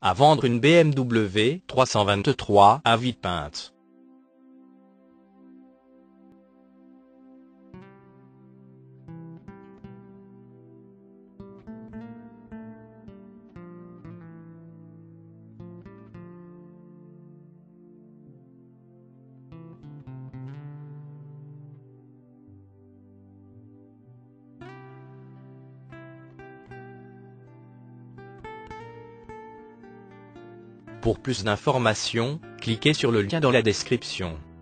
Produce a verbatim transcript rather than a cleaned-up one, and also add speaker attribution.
Speaker 1: À vendre une B M W trois cent vingt-trois à Villepinte. Pour plus d'informations, cliquez sur le lien dans la description.